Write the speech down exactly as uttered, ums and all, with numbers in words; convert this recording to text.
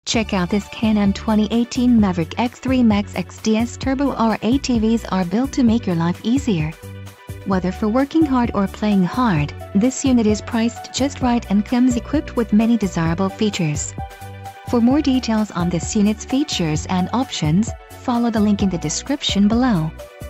Check out this Can-Am twenty eighteen Maverick X three Max X D S Turbo R. A T Vs are built to make your life easier. Whether for working hard or playing hard, this unit is priced just right and comes equipped with many desirable features. For more details on this unit's features and options, follow the link in the description below.